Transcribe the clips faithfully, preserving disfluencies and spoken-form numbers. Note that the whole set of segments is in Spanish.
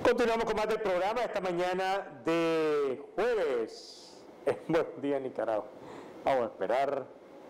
Continuamos con más del programa esta mañana de jueves. Buen día, Nicaragua. Vamos a esperar.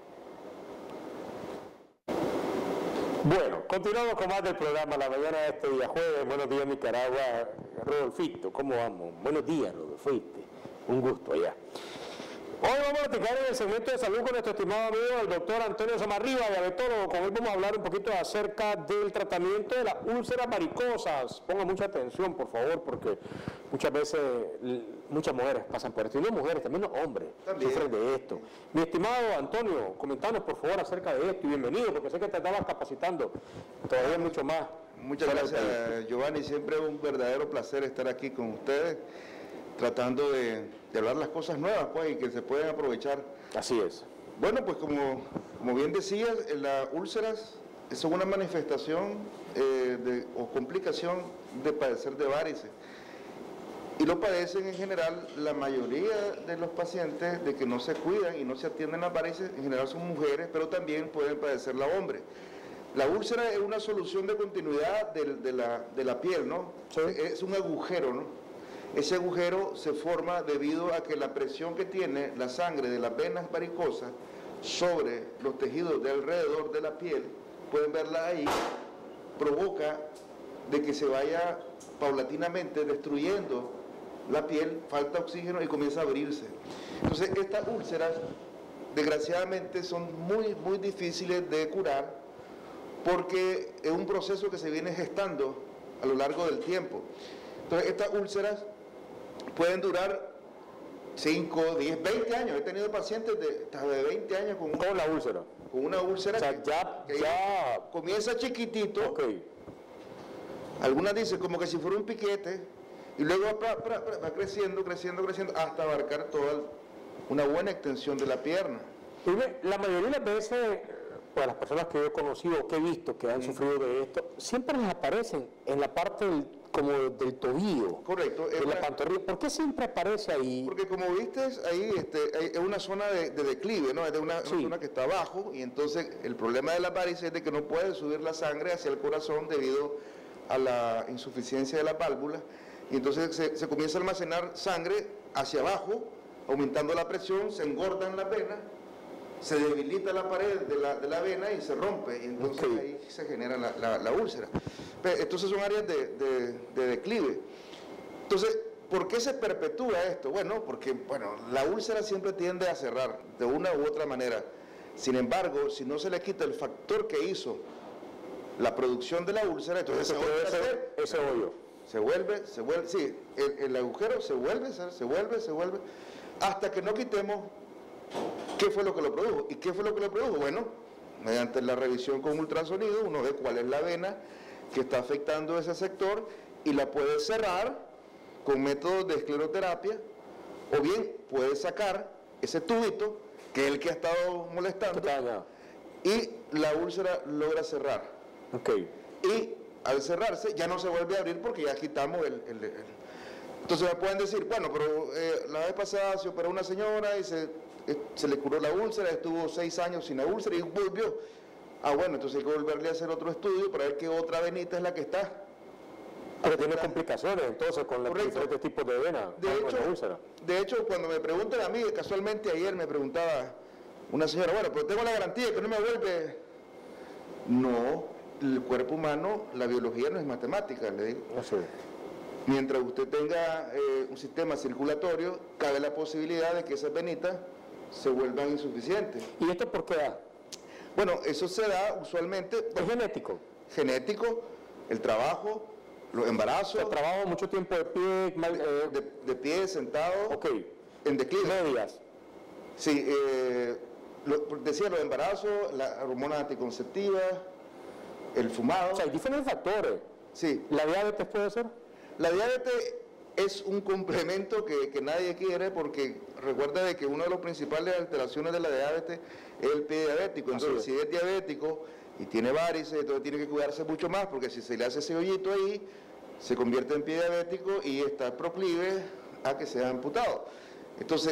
Bueno, continuamos con más del programa la mañana de este día jueves. Buenos días, Nicaragua. Rodolfito, ¿cómo vamos? Buenos días, Rodolfito. Un gusto allá. Hoy vamos a platicar en el segmento de salud con nuestro estimado amigo, el doctor Antonio Zamarriba, diabetólogo. Con él vamos a hablar un poquito acerca del tratamiento de las úlceras varicosas. Ponga mucha atención, por favor, porque muchas veces muchas mujeres pasan por esto. Y no mujeres, también los hombres también sufren de esto. Mi estimado Antonio, comentanos por favor acerca de esto y bienvenido, porque sé que te estabas capacitando todavía mucho más. Muchas gracias, Giovanni. Siempre es un verdadero placer estar aquí con ustedes, tratando de, de hablar las cosas nuevas, pues, y que se pueden aprovechar. Así es. Bueno, pues como, como bien decías, las úlceras son una manifestación eh, de, o complicación de padecer de varices. Y lo padecen en general la mayoría de los pacientes de que no se cuidan y no se atienden las varices, en general son mujeres, pero también pueden padecerla hombres. La úlcera es una solución de continuidad de, de, la, de la piel, ¿no? Sí. Es un agujero, ¿no? Ese agujero se forma debido a que la presión que tiene la sangre de las venas varicosas sobre los tejidos de alrededor de la piel, pueden verla ahí, provoca de que se vaya paulatinamente destruyendo la piel, falta oxígeno y comienza a abrirse. Entonces estas úlceras desgraciadamente son muy, muy difíciles de curar porque es un proceso que se viene gestando a lo largo del tiempo. Entonces estas úlceras pueden durar cinco, diez, veinte años. He tenido pacientes de, de veinte años con, con la úlcera. Con una úlcera o sea, que, ya, que ya comienza chiquitito. Okay. Algunas dicen como que si fuera un piquete y luego va, va, va creciendo, creciendo, creciendo hasta abarcar toda una buena extensión de la pierna. La mayoría de las veces, pues las personas que yo he conocido, que he visto, que han mm. sufrido de esto, siempre les aparecen en la parte del como del tobillo, correcto, de la pantorrilla. ¿Por qué siempre aparece ahí? Porque como viste, ahí este, es una zona de, de declive, ¿no? Es de una, sí. una zona que está abajo, y entonces el problema de la varices es de que no puede subir la sangre hacia el corazón debido a la insuficiencia de la válvula, y entonces se, se comienza a almacenar sangre hacia abajo, aumentando la presión, se engordan las venas, se debilita la pared de la, de la vena y se rompe, y entonces okay. ahí se genera la, la, la úlcera. Entonces son áreas de, de, de declive. Entonces, ¿por qué se perpetúa esto? Bueno, porque bueno, la úlcera siempre tiende a cerrar de una u otra manera. Sin embargo, si no se le quita el factor que hizo la producción de la úlcera, entonces se vuelve a hacer ese hoyo. Se vuelve, se vuelve, sí, el, el agujero se vuelve, se vuelve, se vuelve, hasta que no quitemos qué fue lo que lo produjo. ¿Y qué fue lo que lo produjo? Bueno, mediante la revisión con ultrasonido, uno ve cuál es la vena que está afectando ese sector y la puede cerrar con métodos de escleroterapia, o bien puede sacar ese tubito, que es el que ha estado molestando, y la úlcera logra cerrar. Okay. Y al cerrarse ya no se vuelve a abrir porque ya quitamos el... el, el... Entonces me pueden decir, bueno, pero eh, la vez pasada se operó una señora y se, eh, se le curó la úlcera, estuvo seis años sin la úlcera y volvió. Ah, bueno, entonces hay que volverle a hacer otro estudio para ver qué otra venita es la que está. Pero tiene complicaciones entonces con los diferentes tipos de venas. De hecho, de hecho, cuando me preguntan a mí, casualmente ayer me preguntaba una señora, bueno, pero tengo la garantía que no me vuelve. No, el cuerpo humano, la biología no es matemática, le digo. No sé. Mientras usted tenga eh, un sistema circulatorio, cabe la posibilidad de que esas venitas se vuelvan insuficientes. ¿Y esto por qué da? Bueno, eso se da usualmente... ¿Es genético? Genético, el trabajo, los embarazos... El trabajo mucho tiempo de pie... Mal, eh, de, de pie, sentado... Ok. En declive. Medias. Sí, eh, lo, decía los embarazos, la hormona anticonceptiva, el fumado... O sea, hay diferentes factores. Sí. ¿La diabetes puede ser? La diabetes es un complemento que, que nadie quiere, porque recuerda de que una de las principales alteraciones de la diabetes es el pie diabético. Entonces, si es diabético y tiene varices, entonces tiene que cuidarse mucho más, porque si se le hace ese hoyito ahí, se convierte en pie diabético y está proclive a que sea amputado. Entonces,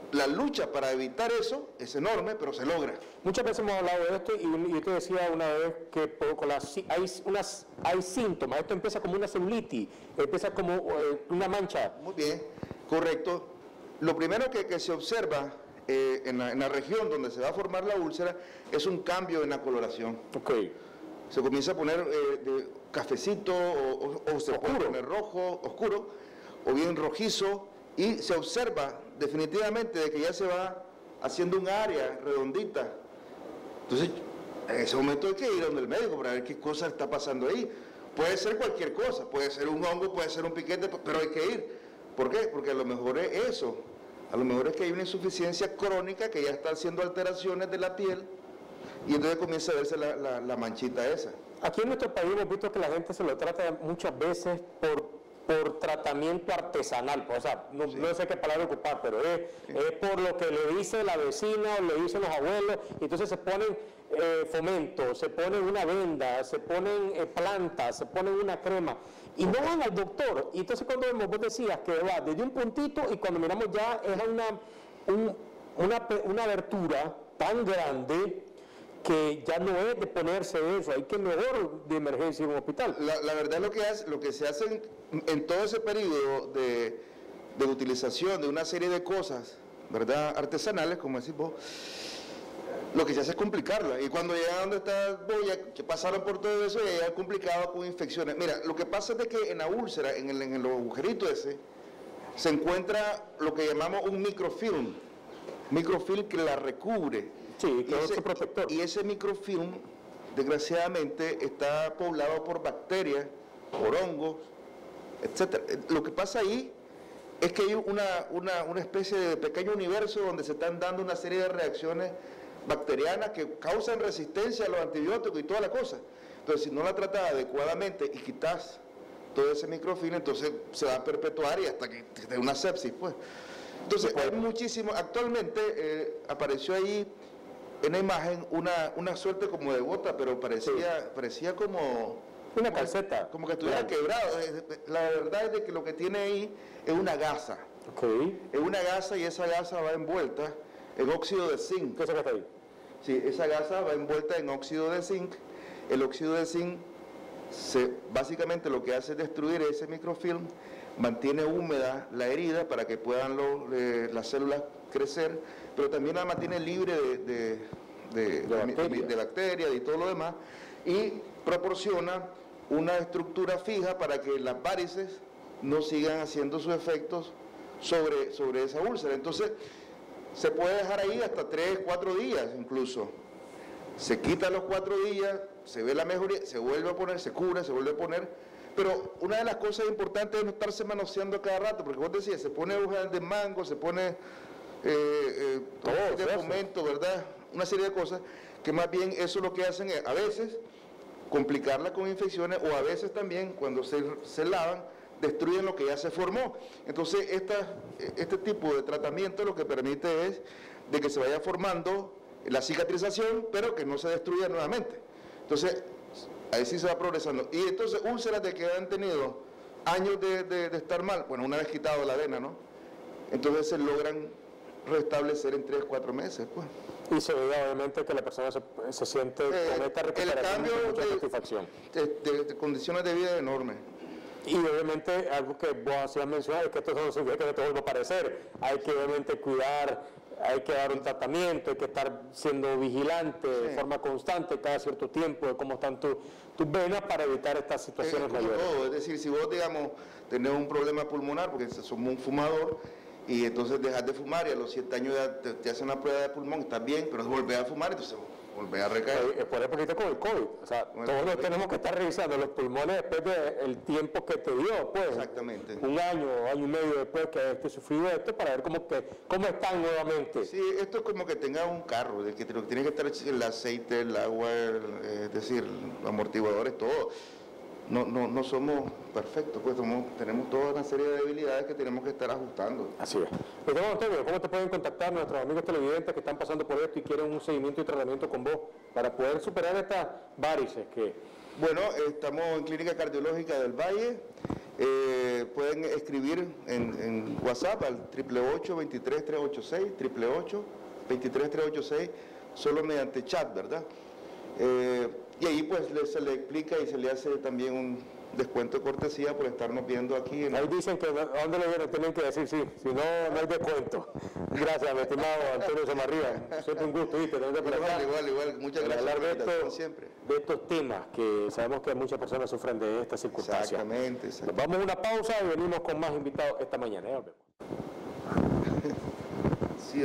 la lucha para evitar eso es enorme, pero se logra. Muchas veces hemos hablado de esto y yo te decía una vez que con las, hay, unas, hay síntomas. Esto empieza como una celulitis, empieza como eh, una mancha. Muy bien, correcto. Lo primero que, que se observa eh, en, la, en la región donde se va a formar la úlcera es un cambio en la coloración. Okay. Se comienza a poner eh, de cafecito o, o, o se oscuro. puede poner rojo, oscuro, o bien rojizo, y se observa definitivamente de que ya se va haciendo un área redondita. Entonces, en ese momento hay que ir donde el médico para ver qué cosa está pasando ahí. Puede ser cualquier cosa, puede ser un hongo, puede ser un piquete, pero hay que ir. ¿Por qué? Porque a lo mejor es eso. A lo mejor es que hay una insuficiencia crónica que ya está haciendo alteraciones de la piel y entonces comienza a verse la, la, la manchita esa. Aquí en nuestro país hemos visto que la gente se lo trata muchas veces por, por tratamiento artesanal, o sea, no, sí. no sé qué palabra ocupar, pero es, sí. es por lo que le dice la vecina o le dicen los abuelos, y entonces se ponen eh, fomento, se ponen una venda, se ponen eh, plantas, se ponen una crema, y no van al doctor. Y entonces cuando vemos, vos decías que va desde un puntito y cuando miramos ya es una, un, una, una abertura tan grande que ya no es de ponerse eso, hay que mejor de emergencia en un hospital. La, la verdad lo que, hace, lo que se hace en, en todo ese periodo de, de utilización de una serie de cosas, ¿verdad?, artesanales, como decís vos, lo que se hace es complicarla. Y cuando llegan donde está vos, ya que pasaron por todo eso, ya llegan complicados con infecciones. Mira, lo que pasa es de que en la úlcera, en el, en el agujerito ese, se encuentra lo que llamamos un microfilm, microfilm que la recubre. Sí, que y, es ese, protector. y ese microfilm, desgraciadamente, está poblado por bacterias, por hongos, etcétera. Lo que pasa ahí es que hay una, una, una especie de pequeño universo donde se están dando una serie de reacciones bacterianas que causan resistencia a los antibióticos y toda la cosa. Entonces, si no la tratas adecuadamente y quitas todo ese microfilm, entonces se va a perpetuar y hasta que te dé una sepsis, pues. Entonces, hay muchísimo, actualmente eh, apareció ahí en la imagen una, una suerte como de gota, pero parecía, sí. parecía como... Una calceta. Como que estuviera Bien. quebrado. La verdad es de que lo que tiene ahí es una gasa. Okay. Es una gasa y esa gasa va envuelta en óxido de zinc. ¿Qué es eso ahí? Sí, esa gasa va envuelta en óxido de zinc. El óxido de zinc, se, básicamente lo que hace es destruir ese microfilm, mantiene húmeda la herida para que puedan lo, eh, las células crecer, pero también la mantiene libre de, de, de, de, bacterias. de, de bacterias y todo lo demás, y proporciona una estructura fija para que las varices no sigan haciendo sus efectos sobre, sobre esa úlcera. Entonces, se puede dejar ahí hasta tres, cuatro días incluso. Se quita los cuatro días, se ve la mejoría, se vuelve a poner, se cura, se vuelve a poner. Pero una de las cosas importantes es no estarse manoseando cada rato, porque vos decías, se pone hojas de mango, se pone eh, eh, todo de fomento, ¿verdad? Una serie de cosas que más bien eso lo que hacen es, a veces, complicarla con infecciones, o a veces también, cuando se, se lavan, destruyen lo que ya se formó. Entonces, esta, este tipo de tratamiento lo que permite es de que se vaya formando la cicatrización, pero que no se destruya nuevamente. Entonces, ahí sí se va progresando. Y entonces, úlceras de que han tenido años de, de, de estar mal, bueno, una vez quitado la vena, ¿no? Entonces se logran restablecer en tres, cuatro meses, pues. Y se ve obviamente que la persona se, se siente eh, con esta recuperación, el cambio con mucha de, satisfacción. De, de, de condiciones de vida enormes. Y obviamente algo que vos hacías mencionar es que esto no significa que no te vuelva a aparecer. Hay que obviamente cuidar, hay que dar un tratamiento, hay que estar siendo vigilante sí. de forma constante cada cierto tiempo de cómo están tu, tus venas para evitar estas situaciones es mayores. Todo. Es decir, si vos, digamos, tenés un problema pulmonar, porque somos un fumador, y entonces dejas de fumar y a los siete años ya te, te hacen una prueba de pulmón, estás bien, pero volvés a fumar, entonces volvés a recaer. Es por eso con el COVID, o sea, bueno, todos nos tenemos que estar revisando los pulmones después del tiempo que te dio, pues. Exactamente. Un año, año y medio después que hayas sufrido esto, para ver cómo, que, cómo están nuevamente. Sí, esto es como que tenga un carro, de que tiene que estar el aceite, el agua, el, es decir, los amortiguadores, todo. No, no, no somos perfectos, pues somos, tenemos toda una serie de debilidades que tenemos que estar ajustando. Así es. Pues, Antonio, ¿cómo te pueden contactar nuestros amigos televidentes que están pasando por esto y quieren un seguimiento y tratamiento con vos para poder superar estas varices que... Bueno, estamos en Clínica Cardiológica del Valle, eh, pueden pueden escribir en, en WhatsApp al ocho ocho ocho, veintitrés, trescientos ochenta y seis, ocho ocho ocho, veintitrés, trescientos ochenta y seis, solo mediante chat, ¿verdad? Eh, y ahí pues le, se le explica y se le hace también un descuento de cortesía por estarnos viendo aquí. En ahí dicen que dónde lo vieron, tienen que decir sí, si no, no hay descuento. Gracias, mi estimado Antonio Zamarriba. Siempre un gusto, ¿viste? Igual, acá, igual, igual, muchas gracias hablar por de, esto, siempre. de estos temas que sabemos que muchas personas sufren de estas circunstancias. Exactamente, exactamente. Nos vamos a una pausa y venimos con más invitados esta mañana. ¿Eh? Sí,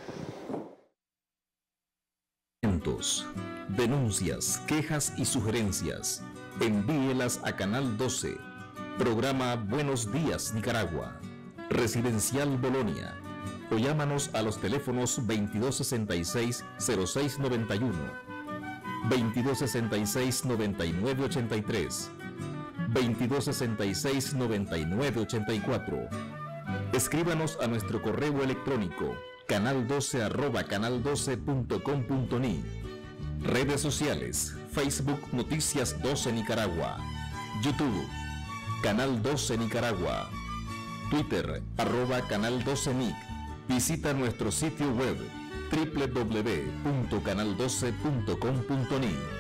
denuncias, quejas y sugerencias, envíelas a Canal doce, programa Buenos Días Nicaragua, Residencial Bolonia, o llámanos a los teléfonos veintidós sesenta y seis, cero seis noventa y uno, veintidós sesenta y seis, noventa y nueve ochenta y tres, veintidós sesenta y seis, noventa y nueve ochenta y cuatro. Escríbanos a nuestro correo electrónico canal doce arroba canal doce punto com punto ni. Redes sociales: Facebook Noticias doce Nicaragua, YouTube Canal doce Nicaragua, Twitter arroba Canal doce Nic. Visita nuestro sitio web doble u doble u doble u punto canal doce punto com punto ni.